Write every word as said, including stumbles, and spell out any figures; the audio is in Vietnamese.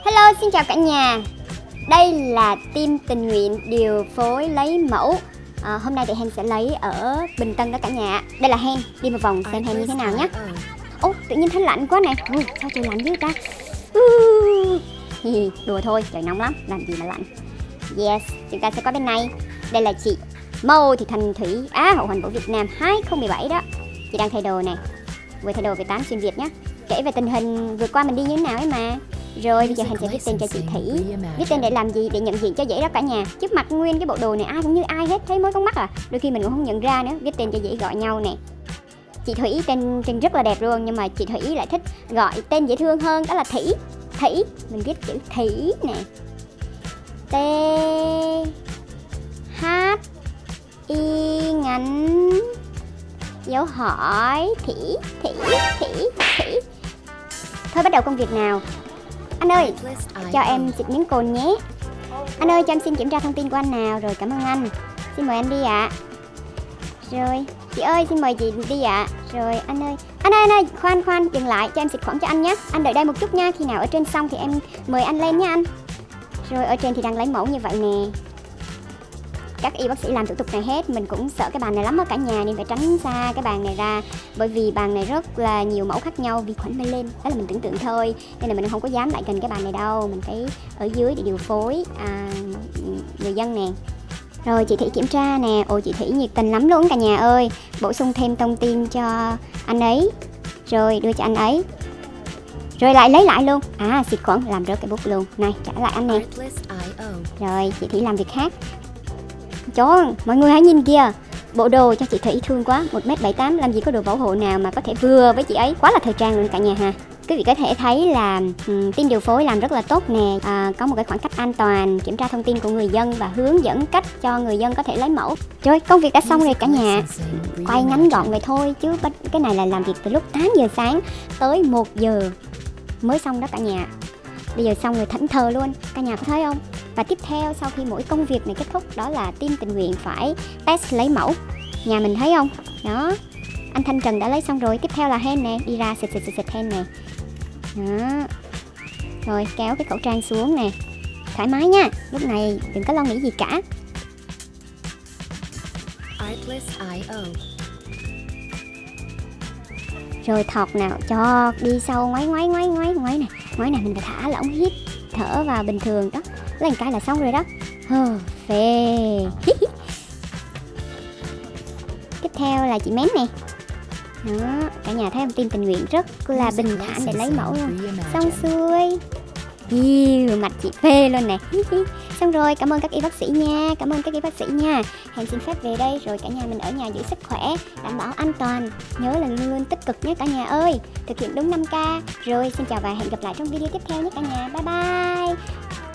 Hello, xin chào cả nhà. Đây là team tình nguyện điều phối lấy mẫu. à, Hôm nay thì Hen sẽ lấy ở Bình Tân đó cả nhà. Đây là Hen, đi một vòng xem Hen như thế nào nhé. Ô, tự nhiên thấy lạnh quá nè. Ui, sao trời lạnh dữ ta. uh, Đùa thôi, trời nóng lắm, làm gì mà lạnh. Yes, chúng ta sẽ có bên này. Đây là chị Mâu Thị Thành Thủy, Á hậu hoàn vũ Việt Nam hai không một bảy đó. Chị đang thay đồ nè, vừa thay đồ về tám xuyên Việt nhé. Kể về tình hình vừa qua mình đi như thế nào ấy mà. Rồi bây giờ Hen sẽ viết tên cho chị Thủy. Viết tên để làm gì? Để nhận diện cho dễ đó cả nhà. Trước mặt nguyên cái bộ đồ này ai cũng như ai hết, thấy mới con mắt à. Đôi khi mình cũng không nhận ra nữa. Viết tên cho dễ gọi nhau nè. Chị Thủy tên tên rất là đẹp luôn, nhưng mà chị Thủy lại thích gọi tên dễ thương hơn, đó là Thủy. Thủy, mình viết chữ Thủy nè. T H I ngắn dấu hỏi Thủy Thủy Thủy Thủy. Thôi bắt đầu công việc nào. Anh ơi, cho em xịt miếng cồn nhé. Anh ơi, cho em xin kiểm tra thông tin của anh nào. Rồi, cảm ơn anh. Xin mời anh đi ạ. Rồi, chị ơi, xin mời chị đi ạ. Rồi, anh ơi. Anh ơi, anh ơi, khoan khoan, dừng lại, cho em xịt khuẩn cho anh nhé. Anh đợi đây một chút nha, khi nào ở trên xong thì em mời anh lên nha anh. Rồi, ở trên thì đang lấy mẫu như vậy nè. Các y bác sĩ làm thủ tục này hết. Mình cũng sợ cái bàn này lắm ở cả nhà, nên phải tránh xa cái bàn này ra. Bởi vì bàn này rất là nhiều mẫu khác nhau, vi khuẩn bay lên. Đó là mình tưởng tượng thôi, nên là mình không có dám lại gần cái bàn này đâu. Mình phải ở dưới để điều phối à, người dân nè. Rồi chị Thủy kiểm tra nè. Ồ, chị Thủy nhiệt tình lắm luôn cả nhà ơi. Bổ sung thêm thông tin cho anh ấy. Rồi đưa cho anh ấy. Rồi lại lấy lại luôn. À, xịt khuẩn, làm rớt cái bút luôn. Này, trả lại anh nè. Rồi chị Thủy làm việc khác. Chó, mọi người hãy nhìn kìa. Bộ đồ cho chị Thủy thương quá. Một mét bảy mươi tám, làm gì có đồ bảo hộ nào mà có thể vừa với chị ấy. Quá là thời trang luôn cả nhà ha. Quý vị có thể thấy là um, team điều phối làm rất là tốt nè. à, Có một cái khoảng cách an toàn, kiểm tra thông tin của người dân và hướng dẫn cách cho người dân có thể lấy mẫu. Rồi, công việc đã xong rồi cả nhà. Quay ngắn gọn vậy thôi, chứ cái này là làm việc từ lúc tám giờ sáng tới một giờ mới xong đó cả nhà. Bây giờ xong rồi thẫn thờ luôn, cả nhà có thấy không? Và tiếp theo sau khi mỗi công việc này kết thúc, đó là team tình nguyện phải test lấy mẫu. Nhà mình thấy không? Đó, anh Thanh Trần đã lấy xong rồi. Tiếp theo là Hen nè, đi ra xịt xịt xịt xịt Hen nè. Đó. Rồi kéo cái khẩu trang xuống nè. Thoải mái nha, lúc này đừng có lo nghĩ gì cả. Rồi thọt nào, cho đi sâu, ngoáy ngoáy ngoáy ngoáy ngoáy này. Ngoáy này mình phải thả lỏng, hít thở vào bình thường đó. Lên cái là xong rồi đó. Hơ, phê. Tiếp theo là chị Mén nè. Đó, cả nhà thấy không, team tình nguyện rất là bình thản để lấy mẫu luôn. Xong xuôi. Yêu, mặt chị phê luôn nè. Xong rồi, cảm ơn các y bác sĩ nha. Cảm ơn các y bác sĩ nha. Hẹn xin phép về đây. Rồi cả nhà mình ở nhà giữ sức khỏe, đảm bảo an toàn. Nhớ là luôn luôn tích cực nhé cả nhà ơi. Thực hiện đúng năm K. Rồi, xin chào và hẹn gặp lại trong video tiếp theo nhé cả nhà. Bye bye.